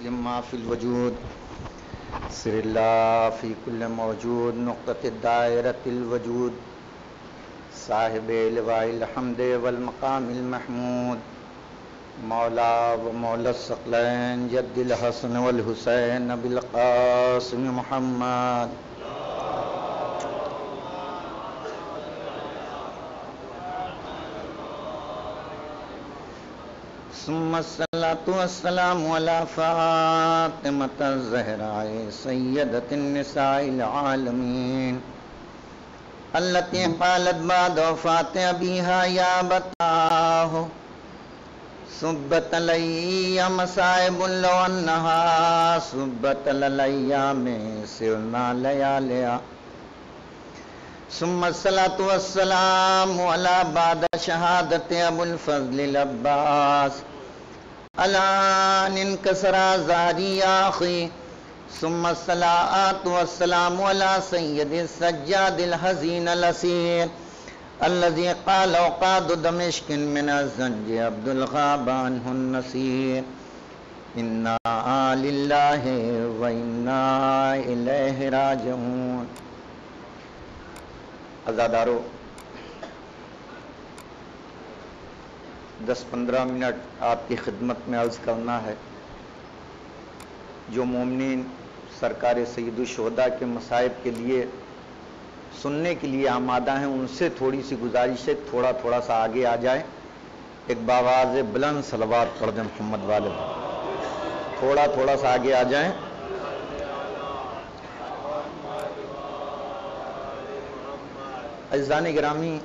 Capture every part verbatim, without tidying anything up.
مسلم ما فی الوجود سر اللہ فی کل موجود نقطۃ دائرۃ الوجود صاحب لواء الحمد والمقام المحمود مولا و مولا الثقلین جد الحسن والحسین ابی القاسم محمد ثم الصلاة والسلام على فاطمة الزهراء سيدة النساء العالمين التي قالت بعد وفاة أبيها يا أبتاه صبت علي مصائب لو أنها صبت الأيام سرنا لياليا ثم الصلاة والسلام على بعد شهادة أبو الفضل العباس الآن انكسر زاري يا أخي ثم الصلاة والسلام على سيد السجاد الحزين الأسير الذي قال عقاد دمشق من الزنج عبد الغاب عنه النصير إنا لله وإنا إليه راجعون. عزادارو، دس پندرہ منٹ آپ کی خدمت میں عرض کرنا ہے. جو مومنین سرکار سید الشہداء کے مصائب کے لیے سننے کے لیے آمادہ ہیں ان سے تھوڑی سی گزارش ہے تھوڑا تھوڑا سا آگے آ جائیں. ایک باواز بلند صلوات پڑھ دیں محمد والے. تھوڑا تھوڑا سا آگے آ جائیں. عزیزان گرامی،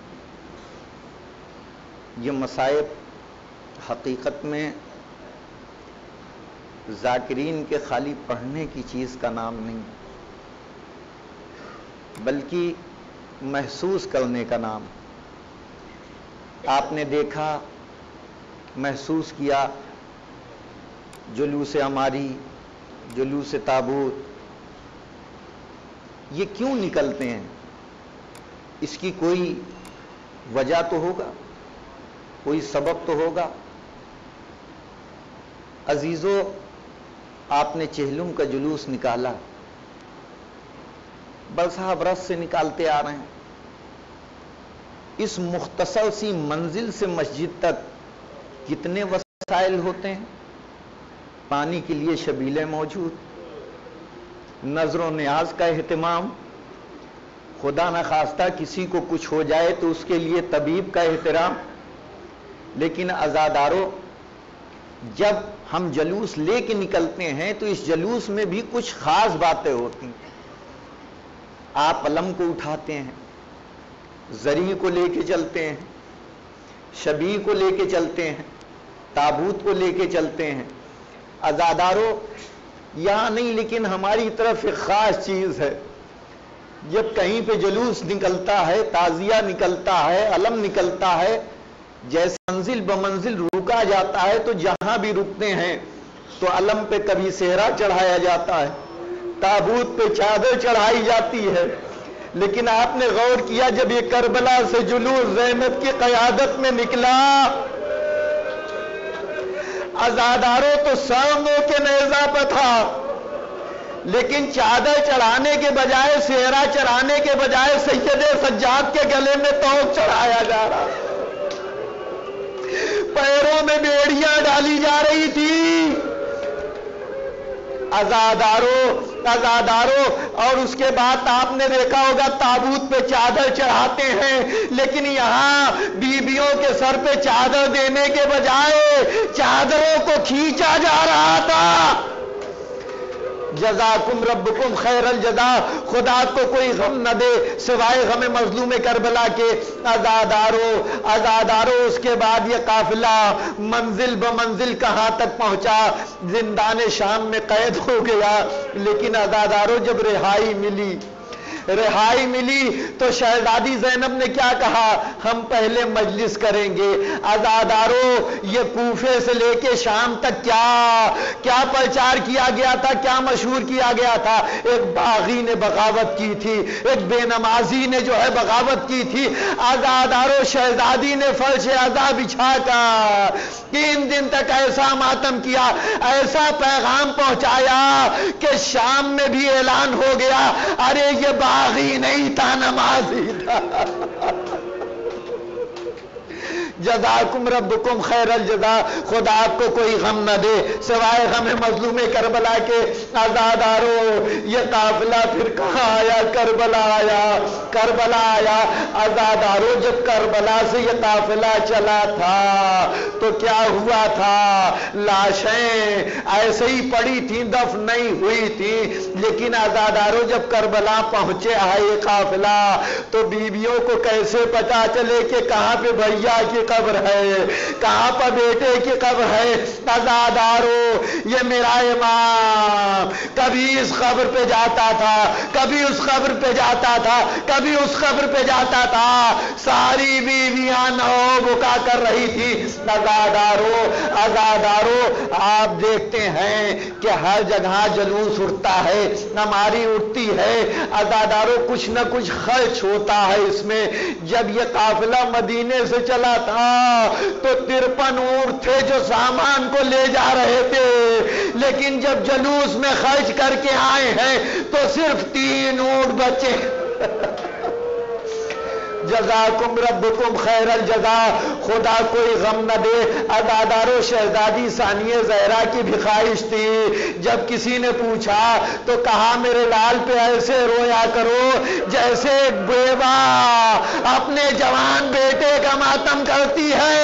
یہ مصائب حقیقت میں ذاکرین کے خالی پڑھنے کی چیز کا نام نہیں بلکہ محسوس کرنے کا نام. آپ نے دیکھا، محسوس کیا، جلوس عماری، جلوس تابوت یہ کیوں نکلتے ہیں؟ اس کی کوئی وجہ تو ہوگا، کوئی سبب تو ہوگا. عزیزو، آپ نے چہلم کا جلوس نکالا، برسہ برس سے نکالتے آ رہے ہیں. اس مختصر سی منزل سے مسجد تک کتنے وسائل ہوتے ہیں؟ پانی کے لیے شبیلیں موجود، نظر و نیاز کا اہتمام، خدا نخواستہ کسی کو کچھ ہو جائے تو اس کے لیے طبیب کا احترام. لیکن عزادارو، جب ہم جلوس لے کے نکلتے ہیں تو اس جلوس میں بھی کچھ خاص باتیں ہوتی ہیں. آپ علم کو اٹھاتے ہیں، زری کو لے کے چلتے ہیں، شبیہ کو لے کے چلتے ہیں، تابوت کو لے کے چلتے ہیں. عزادارو، یہاں نہیں لیکن ہماری طرف ایک خاص چیز ہے. جب کہیں پہ جلوس نکلتا ہے، تعزیہ نکلتا ہے، علم نکلتا ہے، جیسے منزل بمنزل رکا جاتا ہے تو جہاں بھی رکتے ہیں تو علم پہ کبھی صحرا چڑھایا جاتا ہے، تابوت پہ چادر چڑھائی جاتی ہے. لیکن آپ نے غور کیا جب یہ کربلا سے جلوس زینب کی قیادت میں نکلا، عزاداروں تو سامنے کے نیزہ پہ تھا، لیکن چادر چڑھانے کے بجائے، صحرا چڑھانے کے بجائے سید سجاد کے گلے میں توق چڑھایا جا رہا، پیروں میں بیڑیاں ڈالی جا رہی تھی. عزادارو عزادارو اور اس کے بعد آپ نے دیکھا ہوگا تابوت پہ چادر چڑھاتے ہیں، لیکن یہاں بیبیوں کے سر پہ چادر دینے کے بجائے چادروں کو کھینچا جا رہا تھا. جزاکم ربکم خیر الجزا. خدا کو کوئی غم نہ دے سوائے غم مظلوم کربلا کے. عزادارو عزادارو اس کے بعد یہ قافلہ منزل بمنزل کہاں تک پہنچا؟ زندان شام میں قید ہو گیا. لیکن عزادارو جب رہائی ملی، رہائی ملی تو شہزادی زینب نے کیا کہا؟ ہم پہلے مجلس کریں گے۔ عزادارو یہ کوفے سے لے کے شام تک کیا کیا پرچار کیا گیا تھا، کیا مشہور کیا گیا تھا؟ ایک باغی نے بغاوت کی تھی، ایک بے نمازی نے جو ہے بغاوت کی تھی۔ عزادارو شہزادی نے فرش عزا بچھا کر تین دن تک ایسا ماتم کیا، ایسا پیغام پہنچایا کہ شام میں بھی اعلان ہو گیا، ارے یہ باغی نہیں تھا، نمازی تھا۔ جزاکم ربکم خیر الجزا، خدا آپ کو کوئی غم نہ دے سوائے غم مظلوم کربلا کے۔ عزادارو یہ قافلہ پھر کہاں آیا؟ کربلا آیا، کربلا آیا۔ عزادارو جب کربلا سے یہ قافلہ چلا تھا تو کیا ہوا تھا؟ لاشیں ایسے ہی پڑی تھیں، دفن نہیں ہوئی تھیں، لیکن عزادارو جب کربلا پہنچے آئے قافلہ تو بیویوں کو کیسے پتا چلے کہ کہاں پہ بھیا کی قبر ہے، کہاں پر بیٹے کی قبر ہے؟ عزادارو یہ میرا امام کبھی اس قبر پہ جاتا تھا، کبھی اس قبر پہ جاتا تھا، کبھی اس قبر پہ جاتا تھا، ساری بیویاں نو بکا کر رہی تھی۔ عزادارو عزادارو آپ دیکھتے ہیں کہ ہر جگہ جلوس اٹھتا ہے، نماری اٹھتی ہے، عزادارو کچھ نہ کچھ خرچ ہوتا ہے اس میں۔ جب یہ قافلہ مدینے سے چلا تھا تو ترپن اونٹ تھے جو سامان کو لے جا رہے تھے، لیکن جب جلوس میں خرچ کر کے آئے ہیں تو صرف تین اونٹ بچے۔ جزاکم ربکم خیر الجزا، خدا کوئی غم نہ دے۔ عزادارو شہزادی ثانیہ زہرا کی بھی خواہش تھی، جب کسی نے پوچھا تو کہا میرے لال پہ ایسے رویا کرو جیسے بیوہ اپنے جوان بیٹے کا ماتم کرتی ہے۔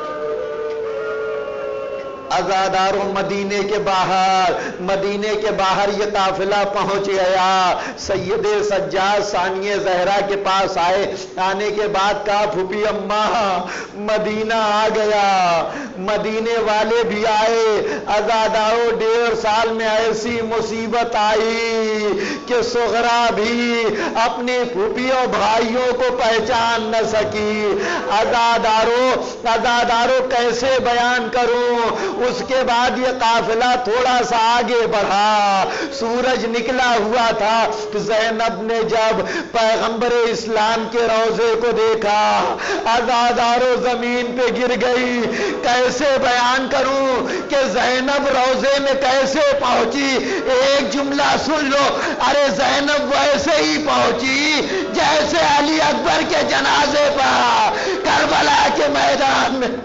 عزادارو مدینے کے باہر مدینے کے باہر یہ قافلہ پہنچ گیا، سید سجاد ثانیہ زہرا کے پاس آئے، آنے کے بعد کہا پھوپھی اماں مدینہ آ گیا۔ مدینے والے بھی آئے۔ عزادارو ڈیڑھ سال میں ایسی مصیبت آئی کہ صغرا بھی اپنی پھوپھیوں بھائیوں کو پہچان نہ سکی۔ عزادارو عزادارو کیسے بیان کروں؟ اس کے بعد یہ قافلہ تھوڑا سا آگے بڑھا، سورج نکلا ہوا تھا۔ زینب نے جب پیغمبر اسلام کے روضے کو دیکھا عزادارو زمین پہ گر گئی۔ کیسے بیان کروں کہ زینب روضے میں کیسے پہنچی؟ ایک جملہ سن لو، ارے زینب ویسے ہی پہنچی جیسے علی اکبر کے جنازے پر کربلا کے میدان میں۔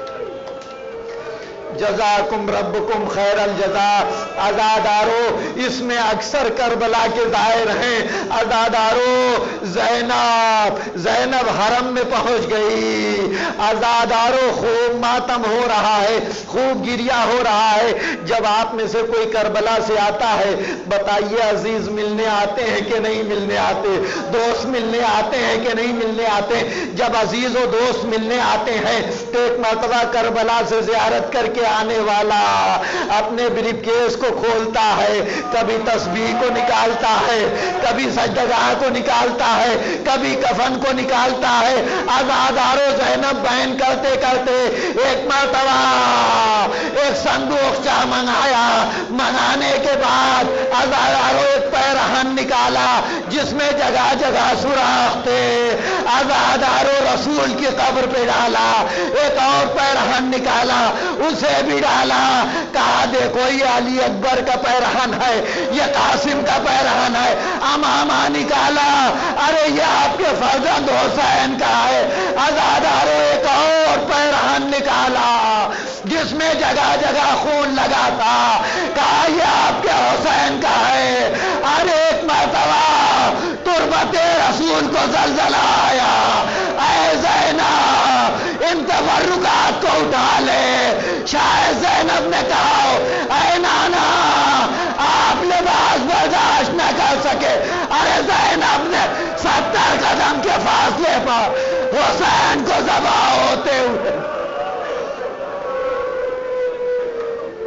جزاکم ربکم خیر الجزا۔ عزادارو اس میں اکثر کربلا کے ظاہر ہیں۔ عزادارو زینب زینب حرم میں پہنچ گئی۔ عزادارو خوب ماتم ہو رہا ہے، خوب گریا ہو رہا ہے۔ جب آپ میں سے کوئی کربلا سے آتا ہے بتائیے عزیز ملنے آتے ہیں کہ نہیں ملنے آتے؟ دوست ملنے آتے ہیں کہ نہیں ملنے آتے؟ جب عزیز و دوست ملنے آتے ہیں تو ایک مرتبہ کربلا سے زیارت کر کے آنے والا اپنے بریف کیس کو کھولتا ہے، کبھی تسبیح کو نکالتا ہے، کبھی سجدگاہ کو نکالتا ہے، کبھی کفن کو نکالتا ہے۔ عزادارو زینب بہن کرتے کرتے ایک مرتبہ ایک صندوق چاہ منگایا، منگانے کے بعد عزادارو ایک پیرہن نکالا جس میں جگہ جگہ سوراخ تھے۔ عزادارو رسول کی قبر پہ ڈالا، ایک اور پیرہن نکالا اسے بھی ڈالا، کہا دیکھو یہ علی اکبر کا پیرہن ہے، یہ قاسم کا پیرہن ہے۔ امامہ نکالا، ارے یہ آپ کے فرزند حسین کا ہے۔ عزادارو ایک اور پیرہن نکالا جس میں جگہ جگہ خون لگا تھا، کہا یہ آپ کے حسین کا ہے۔ ارے ایک مرتبہ تربت رسول کو زلزلہ آیا، اے زینب ان تبرکات کو اٹھا لے۔ شاید زینب نے کہا اے نانا آپ لباس برداشت نہ کر سکے۔ ارے زینب نے ستر قدم کے فاصلے پر حسین کو ذبح ہوتے ہوئے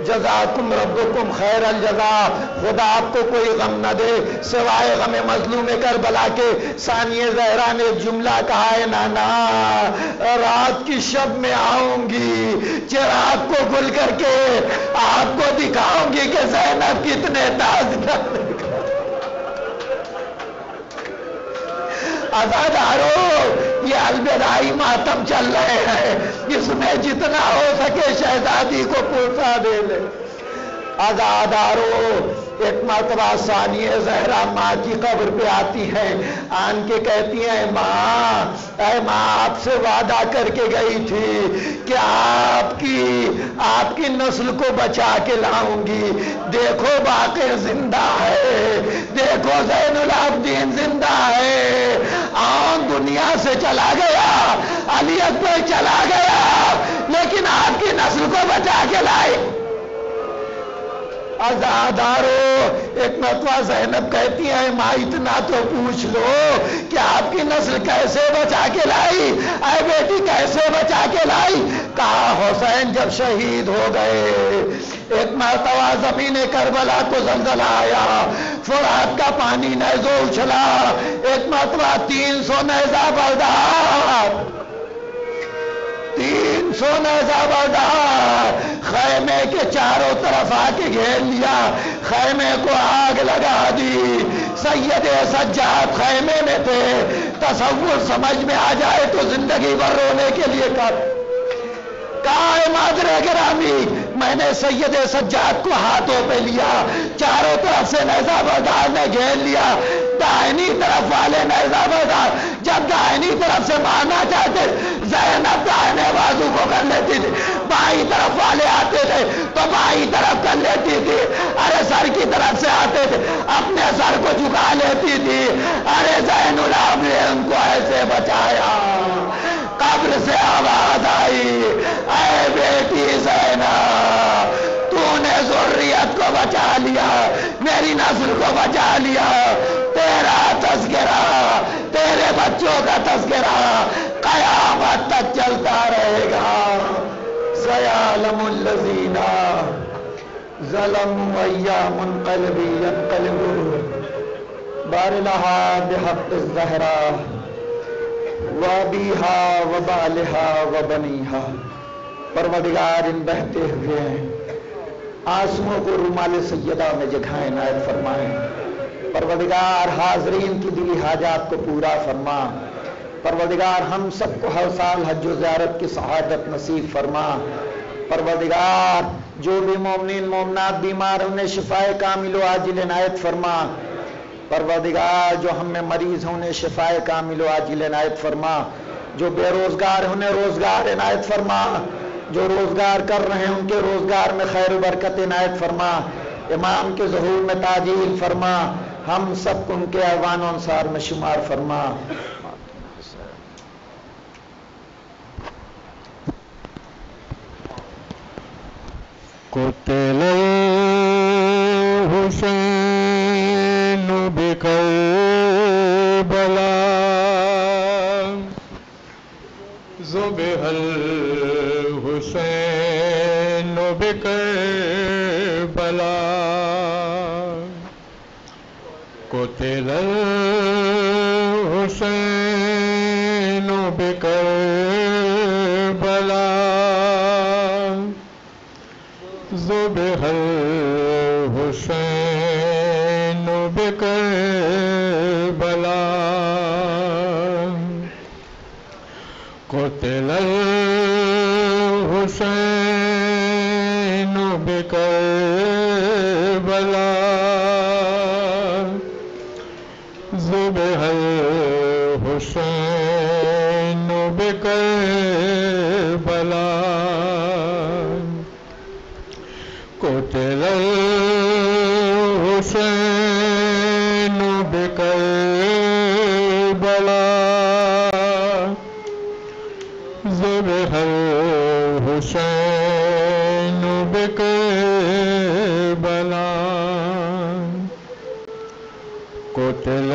جزاکم ربکم خیر الجزا، خدا آپ کو کوئی غم نہ دے سوائے غم مظلوم کربلا کے۔ ثانیہ زہرا نے جملہ کہا ہے نانا رات کی شب میں آؤں گی، چراغ کو گل کر کے آپ کو دکھاؤں گی کہ زینب کتنے تازگار۔ عزادارو یہ الوداعی ماتم چل رہے ہیں، اس میں جتنا ہو سکے شہزادی کو پوچھا دے لے۔ عزادارو ایک مرتبہ ثانیہ زہرا ماں کی قبر پہ آتی ہے، آن کے کہتی ہیں ماں اے ماں آپ سے وعدہ کر کے گئی تھی کہ آپ کی آپ کی نسل کو بچا کے لاؤں گی، دیکھو باقر زندہ ہے، دیکھو زین العابدین زندہ ہے، آن دنیا سے چلا گیا، علی اکبر چلا گیا، لیکن آپ کی نسل کو بچا کے لائی۔ عزادارو ایک مرتبہ زینب کہتی ہیں ماں اتنا تو پوچھ لو کہ آپ کی نسل کیسے بچا کے لائی، اے بیٹی کیسے بچا کے لائی؟ کہا حسین جب شہید ہو گئے، ایک مرتبہ زمین کربلا کو زلزلہ آیا، فرات کا پانی نیزوں اچھلا، ایک مرتبہ تین سو نیزہ بردار تین سو نیزہ بردار خیمے کے چاروں طرف آ کے گھیر لیا، خیمے کو آگ لگا دی۔ سید سجاد خیمے میں تھے، تصور سمجھ میں آ جائے تو زندگی بھر رونے کے لیے کر کہا ہے مادر گرامی میں نے سید سجاد کو ہاتھوں پہ لیا، چاروں طرف سے نیزہ بردار نے گھیر لیا، دائنی طرف والے نیزہ بردار جب دائنی طرف سے مارنا چاہتے زینب دائنے بازو کو کر لیتی تھی، بائیں طرف والے آتے تھے تو بائیں طرف کر لیتی تھی، ارے سر کی طرف سے آتے تھے اپنے سر کو جھکا لیتی تھی، ارے زین العابدین نے ان کو ایسے بچایا۔ قبر سے آواز آئی اے بیٹی زینب تو نے ذریت کو بچا لیا، میری نسل کو بچا لیا، تیرا تذکرہ تیرے بچوں کا تذکرہ قیامت تک چلتا رہے گا۔ سیعلم الذین ظلموا ایام منقلب ینقلبون بارلہا بحق الزہرا وابیہا وبالہا وبنیہا۔ پروردگار ان بہتے ہوئے آنسوؤں کو رومال سیدہ میں جگہیں عنایت فرمائیں۔ پروردگار حاضرین کی دلی حاجات کو پورا فرما۔ پروردگار ہم سب کو ہر سال حج و زیارت کی سعادت نصیب فرما۔ پروردگار جو بھی مومنین مومنات بیمار انہیں شفائے کامل و عاجل عنایت فرما۔ پروردگار جو ہم میں مریض ہیں انہیں شفائے کامل و عاجل عنایت فرما۔ جو بے روزگار ہیں انہیں روزگار عنایت فرما۔ جو روزگار کر رہے ہیں ان کے روزگار میں خیر و برکت عنایت فرما۔ امام کے ظہور میں تاجیل فرما، ہم سب کو ان کے اعوان و انصار میں شمار فرما۔ قتل الحسین بکربلا ذبح الحسین بکربلا قتل الحسین بکربلا ذبح الحسین بکربلا قتل الحسین بکربلا ذبح الحسین بکربلا قتل الحسین بکربلا ذبح الحسین بکربلا قتل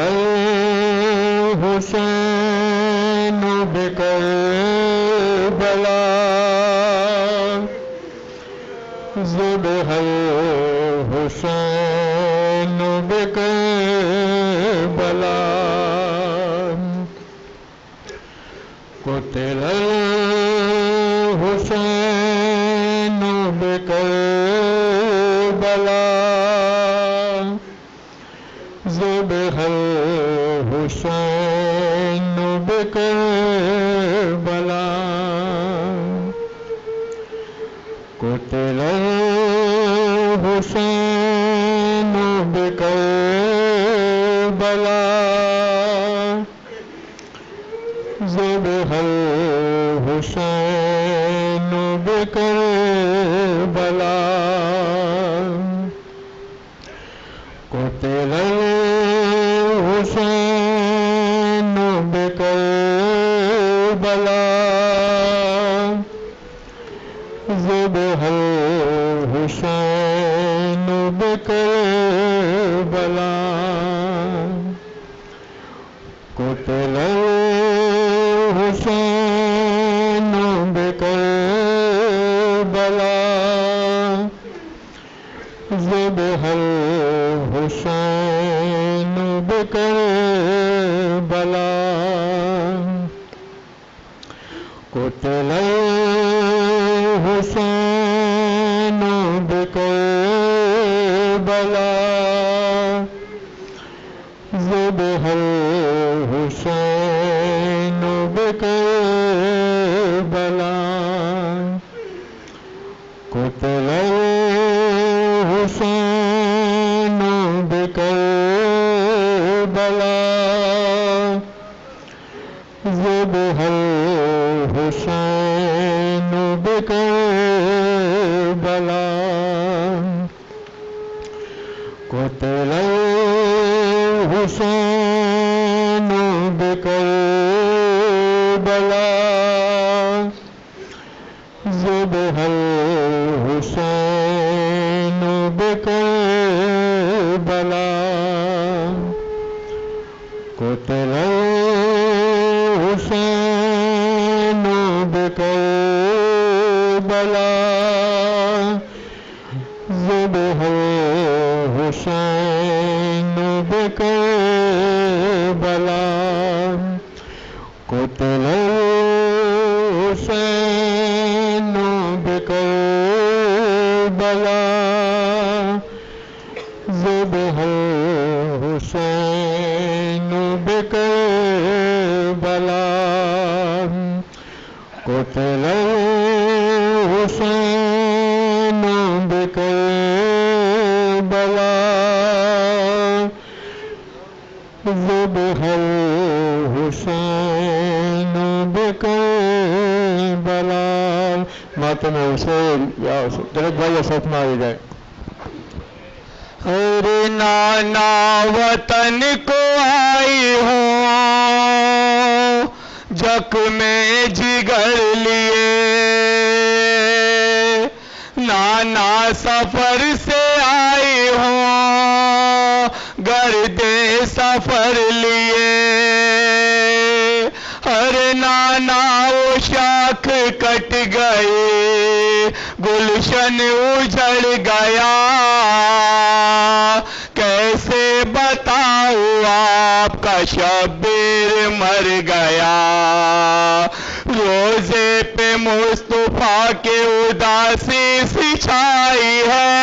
الحسین بکربلا ذبح الحسین بکربلا قتل الحسین بکربلا ذبح الحسین بکربلا قتل الحسین بکربلا ذبح الحسین بکربلا قتل الحسین بکربلا ذبح الحسین بکربلا قتل الحسین بکربلا ذبح الحسین بکربلا قتل الحسین بکربلا ذبح الحسین بکربلا قتل الحسین بکربلا ذبح الحسین بکربلا قتل الحسین بکربلا ذبح الحسین بکربلا قتل الحسین بکربلا ذبح الحسین بکربلا قتل الحسین بکربلا ذبح الحسین بکربلا قتل الحسین بکربلا ذبح الحسین بکربلا ماتم حسین یا درد بھائی ساتھ میں آئی جائے. ارے نانا وطن کو آئی ہوں جک میں جگر لیے، نانا سفر سے آئی ہوں گردے سفر لیے. ارے نانا وہ شاخ کٹ گئی گلشن اجڑ گیا، کیسے بتاؤں آپ کا شبیر مر گیا. روزے پہ مصطفیٰ کے اداسی سی چھائی ہے،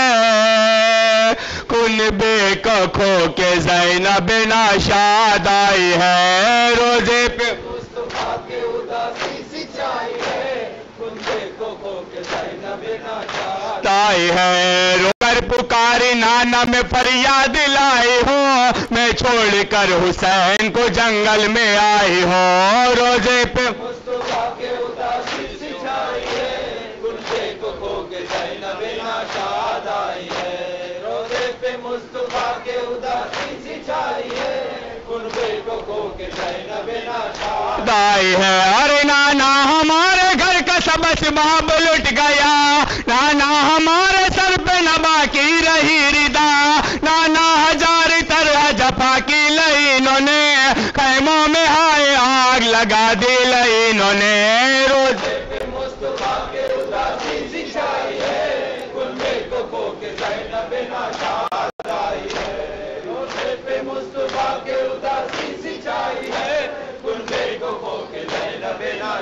کنبے کا کھو کے زینب ناشاد آئی ہے. روزے پہ مصطفیٰ کے اداسی سی چھائی ہے، کنبے کو کھو کے زینب ناشاد آئی ہے. رو کر پکاری نانا میں فریاد لائی ہوں، میں چھوڑ کر حسین کو جنگل میں آئی ہوں. روزے پہ مصطفیٰ کے اداسی سی چھائی ہے، کنبے کو کھو کے زینب ناشاد آئی ہے. روزے پہ مصطفیٰ کے اداسی سی چھائی ہے، کنبے کو کھو کے زینب ناشاد آئی ہے. ارے نانا ہمارے گھر کا سب اسباب لٹ گیا، نانا ہمارے سر پہ نبا کی رہی ردا، نانا ہزار طرح جفا کی لئی انہوں نے، خیموں میں ہائے آگ لگا دی لئی انہوں نے. روزے پہ مصطفیٰ کے اداسی سی چھائی ہے، کنبے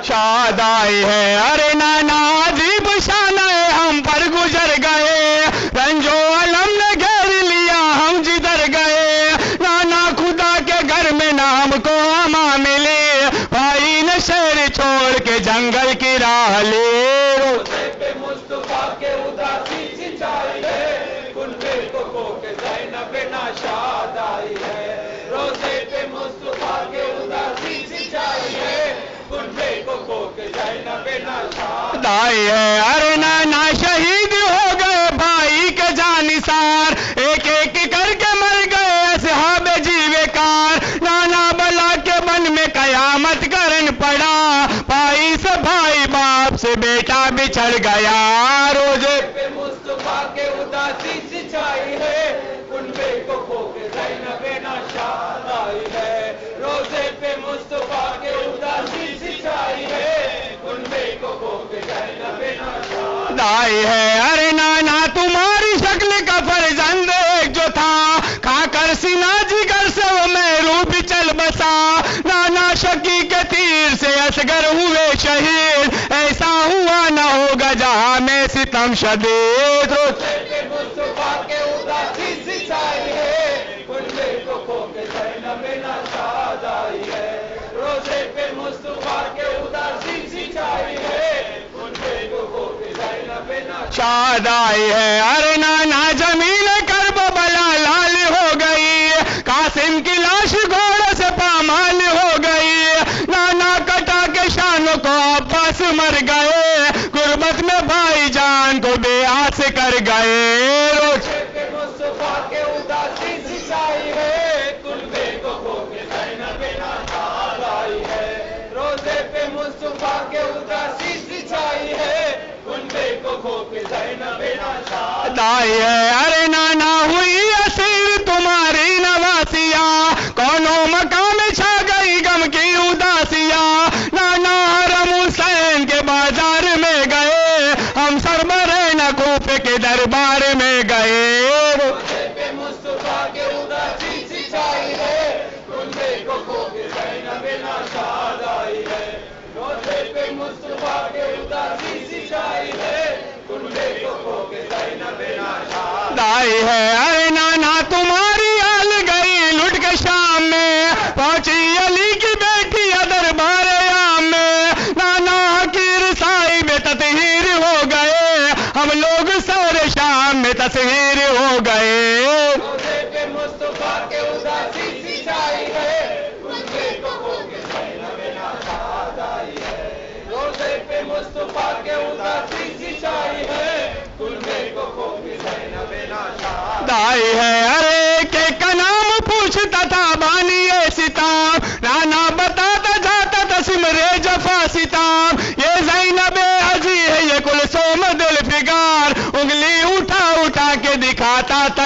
شاد آئی ہے ارے نانا عجیب شان ہے ہم پر گزر گئے رنجو علم نے گھیر لیا ہم جدھر گئے نانا خدا کے گھر میں نام کو اما ملے بھائی نے شہر چھوڑ کے جنگل کی راہ لی روزے پہ مصطفیٰ کے اداسی سچائی ہے کنبے کو کھو کے زینب ناشاد آئی ہے روزے پہ مصطفیٰ کے اداسی سچائی ہے کنبے کو کھو کے زینب ناشاد آئی ہے ارے نانا شہید ہو گئے بھائی کے جانثار ایک ایک کر کے مر گئے اصحاب جیوے کار نانا بلا کے من میں قیامت کرن پڑا بھائی سے بھائی باپ سے بیٹا بچھڑ گیا روزے پہ مصطفیٰ کے اداسی سچائی ہے کنبے کو کھو کے زینب ناشاد آئی ہے روزے پہ مصطفیٰ کے اداسی سچائی ہے کنبے کو کھو کے زینب ناشاد آئی ہے ارے نانا تمہاری شکل کا فرزند ایک جو تھا کھا کر سینا جگر سے وہ محروب چل بسا نانا شکی کے تیر سے اصغر ہوئے شہید ایسا ہوا نہ ہوگا جہاں میں ستم شدید روزے پہ مصطفیٰ کے اداسی سچائی ہے کنبے کو کھو کے زینب ناشاد آئی ہے روزے پہ مصطفیٰ کے اداسی سچائی ہے کنبے کو کھو کے زینب ناشاد آئی ہے ارے نانا جمیل کرب بلا لال ہو گئی قاسم کی لاش گھوڑے سے پامال ہو گئی نانا کٹا کے شانوں کو عباس مر گئے غربت میں بھائی جان کو بے آس کر گئے روزے پہ مصطفیٰ کے اداسی سچائی ہے کنبے کو کھو کے زینب ناشاد آئی ہے روزے پہ مصطفیٰ کے اداسی سچائی ہے کنبے کو کھو کے زینب ناشاد آئی ہے ارے نانا ہوئی اسیر تمہاری نواسیا کونوں مقام چھا گئی غم کی اداسیا نانا حرم حسین کے بازار میں گئے ہم سربراہ کوفے کے دربار میں گئے روزے پہ مصطفیٰ کے اداسی سچائی ہے کنبے کو کھو کے زینب ناشاد آئی ہے روزے پہ مصطفیٰ کے اداسی سچائی ہے کنبے کو کھو کے زینب ناشاد آئی ہے ارے نانا تمہاری آل گئی لٹ کے شام میں پہنچی علی کی بیٹی دربار عام میں نانا حقیر صاحب تطہیر ہو گئے ہم لوگ سارے شام میں تصویر ہو گئے روزے پہ مصطفیٰ کے اداسی سچائی ہے کنبے کو کھو کے زینب ناشاد آئی ہے روزے پہ مصطفیٰ کے اداسی سچائی ہے کنبے کو کھو کے زینب ناشاد آئی ہے ارے کہ کا نام پوچھتا تھا بانی ستام نانا بتاتا جاتا تھا سمرے جفا ستام یہ زینب عزی ہے یہ کلثوم دل فگار انگلی اٹھا اٹھا کے دکھاتا تھا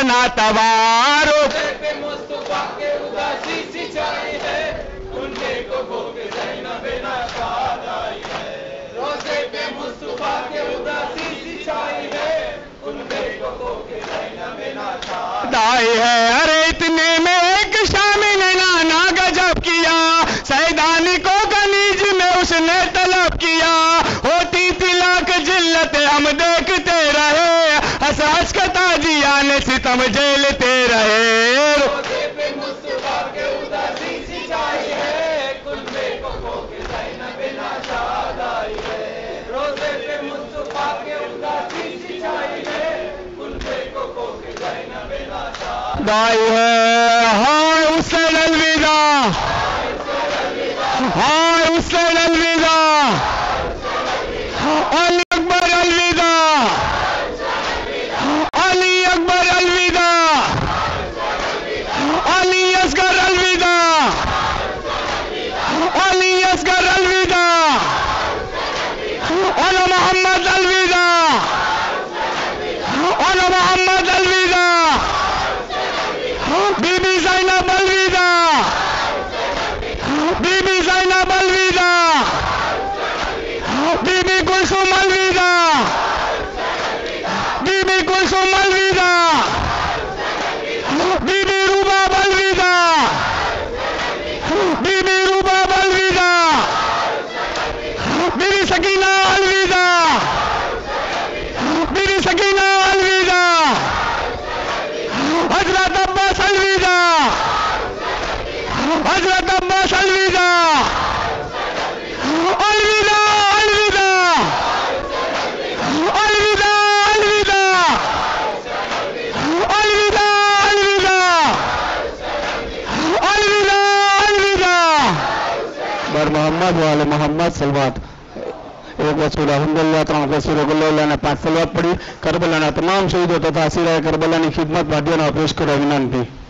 ناتوار روزے پہ مصطفیٰ کے اداسی سچائی ہے کنبے کو کھو کے زینب ناشاد آئی ہے روزے پہ مصطفیٰ کے اداسی سچائی ہے کنبے کو کھو کے زینب ناشاد آئی ہے ارے اتنے میں ایک شامی نے نانا گجب کیا سیدانی کو کنیز میں اس نے طلب کیا ہوتی تلاک جلت ہم دیکھتے رہے ہنس ہنس کے تاجیان ستم جیلتے رہے روزے پہ مصطفیٰ کے اداسی سچائی ہے کنبے کو کھو کے زینب ناشاد آئی ہے روزے پہ مصطفیٰ کے اداسی سچائی ہے کنبے کو کھو کے زینب ناشاد آئی ہے ہائے حسین الوداع ہائے حسین الوداع علی اکبر الوداع علی اکبر الوداع علی اصغر الوداع علی اصغر الوداع علی محمد الوداع علی محمد الوداع بی بی زینب मोहम्मद वाले मोहम्मद सलवात एक वसूल अलहमदुलिल्लाह ત્રણ વસૂલ ગુલ્લાહ ને પાંચ સલવાત પડી કરબલાના તમામ શહીદો તથા સિરાય કરબલાની ખિદમત ભાટીઓના પેશ કરવા વિનંતી.